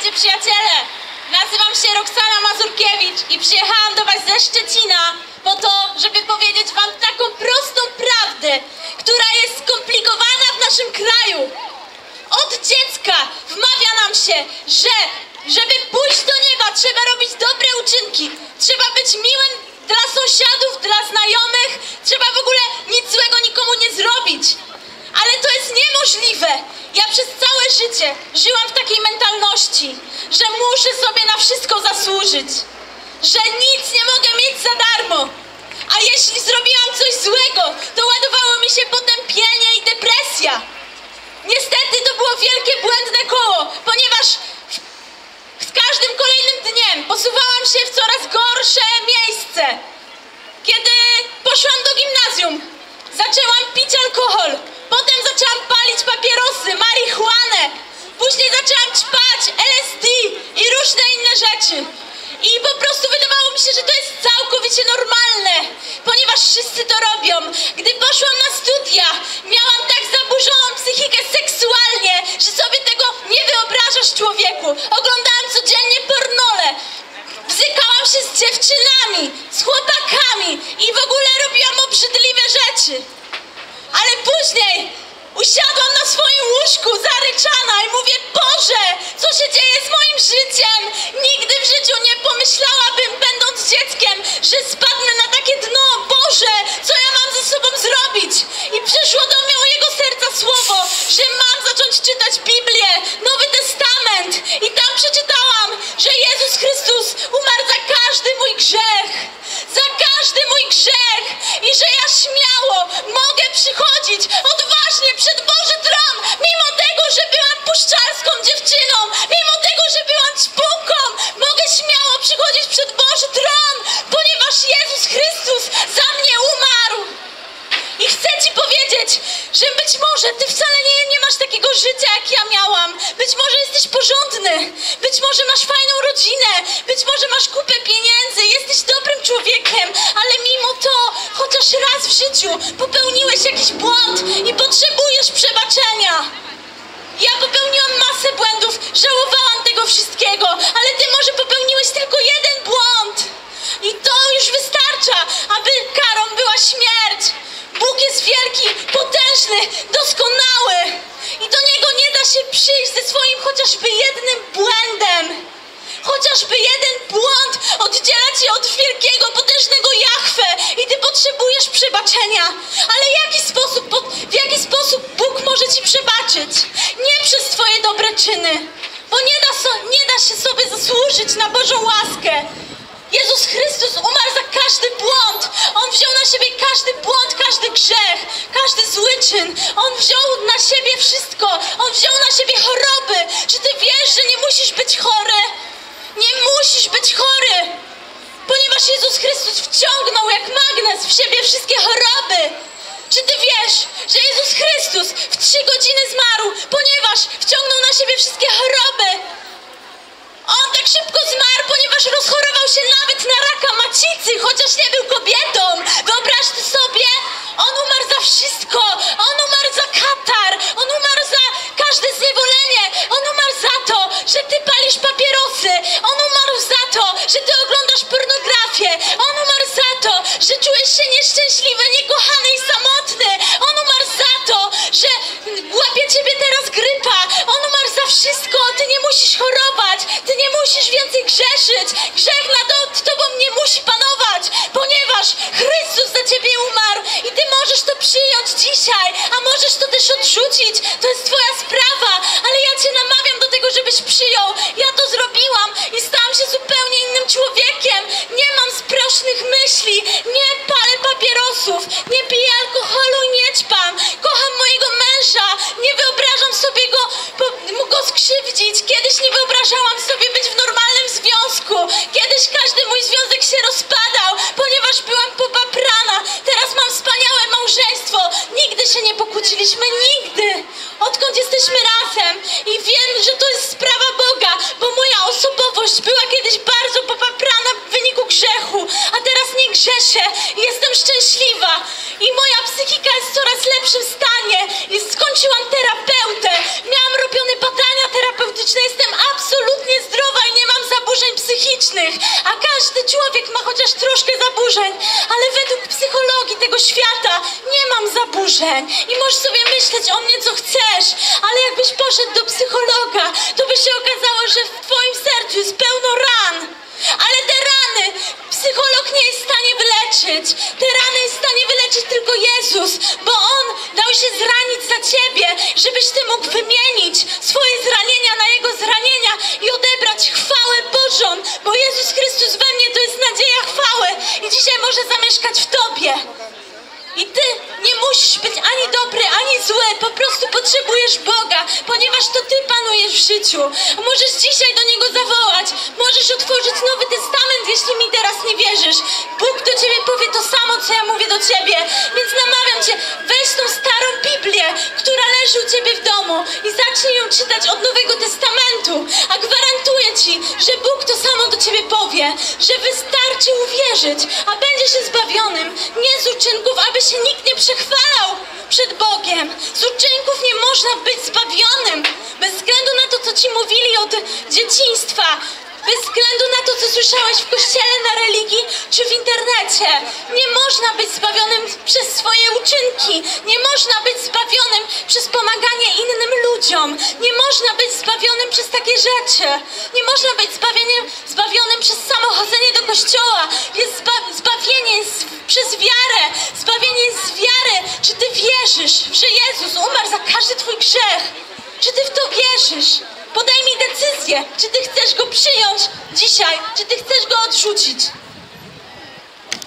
drodzy przyjaciele! Nazywam się Roxana Mazurkiewicz i przyjechałam do was ze Szczecina po to, żeby powiedzieć wam taką prostą prawdę, która jest skomplikowana w naszym kraju. Od dziecka wmawia nam się, że żeby pójść do nieba, trzeba robić dobre uczynki, trzeba być miłym dla sąsiadów, dla znajomych, trzeba w ogóle nic złego nikomu nie zrobić. Ale to jest niemożliwe. Ja przez całe życie żyłam w takiej mentalności, że muszę sobie na wszystko zasłużyć, że nic nie mogę mieć za darmo. A jeśli zrobiłam coś złego, to ładowało mi się potępienie i depresja. Niestety to było wielkie błędne koło, ponieważ z każdym kolejnym dniem posuwałam się w coraz gorsze miejsce. Kiedy poszłam do gimnazjum, zaczęłam pić alkohol, potem zaczęłam palić papierosy, marihuanę, później zaczęłam ćpać LSD i różne inne rzeczy. I po prostu wydawało mi się, że to jest całkowicie normalne, ponieważ wszyscy to robią. Gdy poszłam na studia, miałam tak zaburzoną psychikę seksualnie, że sobie tego nie wyobrażasz, człowieku. Oglądałam codziennie pornole, bzykałam się z dziewczynami, z chłopakami i w ogóle robiłam obrzydliwe rzeczy. Ale później usiadłam na swoim łóżku zaryczana i mówię: Boże, co się dzieje z moim życiem? Nigdy w życiu nie pomyślałabym, będąc dzieckiem, że spadnę na takie dno. Boże, co ja mam ze sobą zrobić? I przyszło do mojego serca słowo, że mam zacząć czytać Biblię, Nowy Testament. I tam przeczytałam, że Jezus Chrystus umarł za każdy mój grzech. Za każdy mój grzech. I że ja śmiało mogę przychodzić odważnie przed Boży tron, mimo tego, że byłam puszczarską dziewczyną, mimo tego, że byłam ćpunką, mogę śmiało przychodzić przed Boży tron, ponieważ Jezus Chrystus za mnie umarł. I chcę ci powiedzieć, że być może ty wcale nie masz takiego życia, jak ja miałam. Być może jesteś porządny, być może masz fajną rodzinę, być może masz kupę pieniędzy, jesteś dobrym człowiekiem, ale mimo to, chociaż raz w życiu popełniłeś jakiś błąd i potrzebujesz przebaczenia. Ja popełniłam masę błędów, żałowałam tego wszystkiego, ale ty może popełniłeś tylko jeden błąd. I to już wystarcza, aby karą była śmierć. Bóg jest wielki, potężny, doskonały. I do Niego nie da się przyjść ze swoim chociażby jednym błędem. Chociażby jeden błąd oddziela cię od wielkiego, potężnego Jahwe i ty potrzebujesz przebaczenia. Ale w jaki sposób Bóg może ci przebaczyć? Nie przez twoje dobre czyny, bo nie da się sobie zasłużyć na Bożą łaskę. Jezus Chrystus umarł za każdy błąd. On wziął na siebie każdy błąd, każdy grzech, każdy zły czyn. On wziął na siebie wszystko. On wziął na siebie choroby. Czy ty wiesz, że nie musisz być chory? Nie musisz być chory, ponieważ Jezus Chrystus wciągnął jak magnes w siebie wszystkie choroby. Czy ty wiesz, że Jezus Chrystus w 3 godziny zmarł, ponieważ wciągnął na siebie wszystkie choroby? On tak szybko zmarł, ponieważ rozchorował się nawet na raka macicy, chociaż nie był kobietą. Wyobraź ty sobie, on umarł za wszystko. On umarł za katar, on umarł za każde zniewolenie. On umarł za to, że ty palisz papierosy. On umarł za to, że ty oglądasz pornografię. On umarł za to, że czujesz się nieszczęśliwy, niekochany i samotny. On umarł za to, że łapie ciebie teraz grypa. On umarł za wszystko. Ty nie musisz chorować. Ty nie musisz więcej grzeszyć. Grzech nad tobą nie musi panować, ponieważ Chrystus za ciebie umarł i ty możesz to przyjąć dzisiaj, a możesz to też odrzucić. To jest twoja sprawa, ale ja cię namawiam do tego, żebyś przyjął. Ja to zrobiłam i stałam się zupełnie innym człowiekiem. Nie mam sprośnych myśli, nie palę papierosów, nie piję alkoholu i nie ćpam. Kocham mojego męża, nie wyobrażam sobie go skrzywdzić. Kiedyś nie wyobrażałam sobie być w normalnym związku. Kiedyś każdy mój związek się rozpadał, ponieważ byłam popaprana. Teraz mam wspaniałe małżeństwo. Nigdy się nie pokłóciliśmy, nigdy. Odkąd jesteśmy razem. I wiem, że to jest sprawa Boga, bo moja osobowość była kiedyś bardzo popaprana w wyniku grzechu, a teraz nie grzeszę i jestem szczęśliwa. I moja psychika jest w coraz lepszym stanie. I skończyłam terapeutę. Miałam robione badania terapeutyczne. Jestem absolutnie marzeń i możesz sobie myśleć o mnie, co chcesz, ale jakbyś poszedł do psychologa, to by się okazało, że w twoim sercu jest pełno ran. Ale te rany psycholog nie jest w stanie wyleczyć. Te rany jest w stanie wyleczyć tylko Jezus, bo On dał się zranić za ciebie, żebyś ty mógł wymienić swoje zranienia na Jego zranienia i odebrać chwałę Bożą, bo Jezus Chrystus we mnie to jest nadzieja chwały i dzisiaj może zamieszkać w tobie. I ty nie musisz być ani dobry, ani zły, po prostu potrzebujesz Boga, ponieważ to Ty panujesz w życiu. Możesz dzisiaj do Niego zawołać, możesz otworzyć Nowy Testament, jeśli mi teraz nie wierzysz. Bóg do ciebie powie to samo, co ja mówię do ciebie, więc namawiam cię, weź tą starą Biblię, która leży u ciebie w domu i zacznij ją czytać od Nowego Testamentu, a gwarantuję ci, że Bóg to samo do ciebie powie, że wystarczy uwierzyć, a będziesz zbawionym, nie z uczynków, aby się nikt nie przechwalał przed Bogiem. Z uczynków nie można być zbawionym, bez względu na to, co ci mówili od dzieciństwa, bez względu na to, co słyszałeś w kościele, na religii czy w internecie. Nie można być zbawionym przez swoje uczynki. Nie można być zbawionym przez pomaganie innym ludziom. Nie można być zbawionym przez takie rzeczy. Nie można być zbawionym przez samo chodzenie do kościoła. Zbawienie jest przez wiarę. Zbawienie jest z wiary. Czy ty wierzysz, że Jezus umarł za każdy twój grzech? Czy ty w to wierzysz? Podejmij decyzję, czy ty chcesz Go przyjąć dzisiaj, czy ty chcesz Go odrzucić.